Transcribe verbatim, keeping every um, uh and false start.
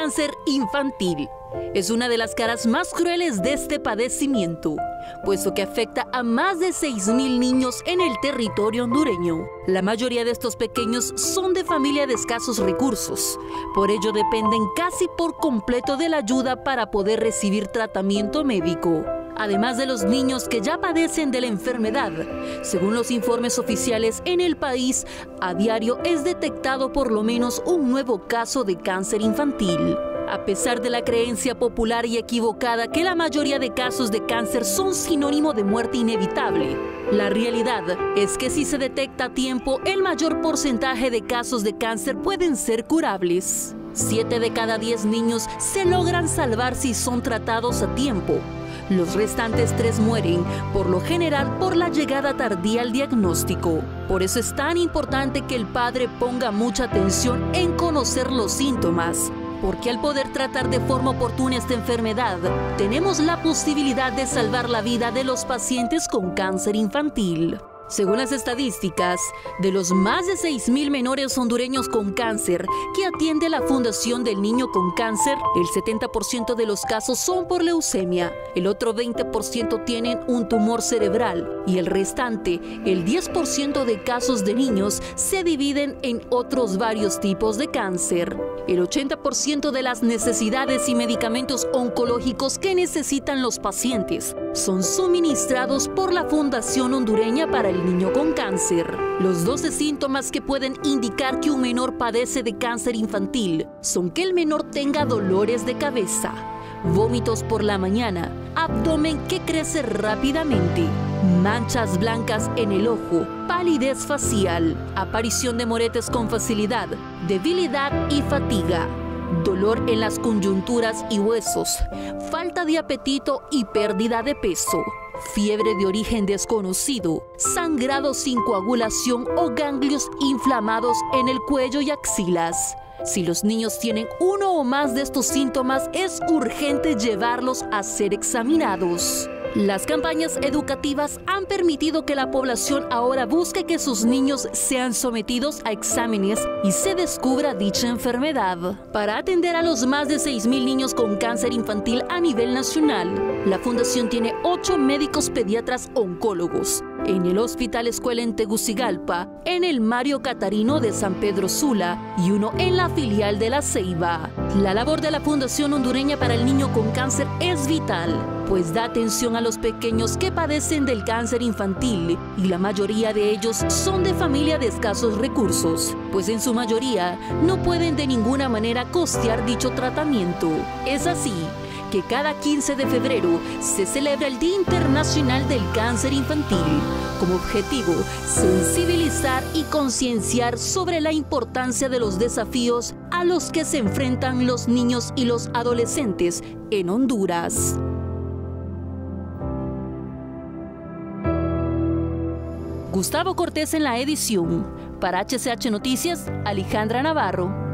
cáncer infantil es una de las caras más crueles de este padecimiento, puesto que afecta a más de seis mil niños en el territorio hondureño. La mayoría de estos pequeños son de familia de escasos recursos, por ello dependen casi por completo de la ayuda para poder recibir tratamiento médico. Además de los niños que ya padecen de la enfermedad, según los informes oficiales en el país, a diario es detectado por lo menos un nuevo caso de cáncer infantil. A pesar de la creencia popular y equivocada que la mayoría de casos de cáncer son sinónimo de muerte inevitable, la realidad es que si se detecta a tiempo, el mayor porcentaje de casos de cáncer pueden ser curables. Siete de cada diez niños se logran salvar si son tratados a tiempo. Los restantes tres mueren, por lo general por la llegada tardía al diagnóstico. Por eso es tan importante que el padre ponga mucha atención en conocer los síntomas, porque al poder tratar de forma oportuna esta enfermedad, tenemos la posibilidad de salvar la vida de los pacientes con cáncer infantil. Según las estadísticas, de los más de seis mil menores hondureños con cáncer que atiende la Fundación del Niño con Cáncer, el setenta por ciento de los casos son por leucemia, el otro veinte por ciento tienen un tumor cerebral y el restante, el diez por ciento de casos de niños, se dividen en otros varios tipos de cáncer. El ochenta por ciento de las necesidades y medicamentos oncológicos que necesitan los pacientes son suministrados por la Fundación Hondureña para el Niño con Cáncer. Los doce síntomas que pueden indicar que un menor padece de cáncer infantil son que el menor tenga dolores de cabeza, vómitos por la mañana, abdomen que crece rápidamente, manchas blancas en el ojo, palidez facial, aparición de moretes con facilidad, debilidad y fatiga, dolor en las coyunturas y huesos, falta de apetito y pérdida de peso, fiebre de origen desconocido, sangrado sin coagulación o ganglios inflamados en el cuello y axilas. Si los niños tienen uno o más de estos síntomas, es urgente llevarlos a ser examinados. Las campañas educativas han permitido que la población ahora busque que sus niños sean sometidos a exámenes y se descubra dicha enfermedad. Para atender a los más de seis mil niños con cáncer infantil a nivel nacional, la Fundación tiene ocho médicos pediatras oncólogos en el Hospital Escuela en Tegucigalpa, en el Mario Catarino de San Pedro Sula y uno en la filial de La Ceiba. La labor de la Fundación Hondureña para el Niño con Cáncer es vital, pues da atención a los pequeños que padecen del cáncer infantil y la mayoría de ellos son de familia de escasos recursos, pues en su mayoría no pueden de ninguna manera costear dicho tratamiento. Es así que cada quince de febrero se celebra el Día Internacional del Cáncer Infantil, como objetivo sensibilizar y concienciar sobre la importancia de los desafíos a los que se enfrentan los niños y los adolescentes en Honduras. Gustavo Cortés en la edición. Para H C H Noticias, Alejandra Navarro.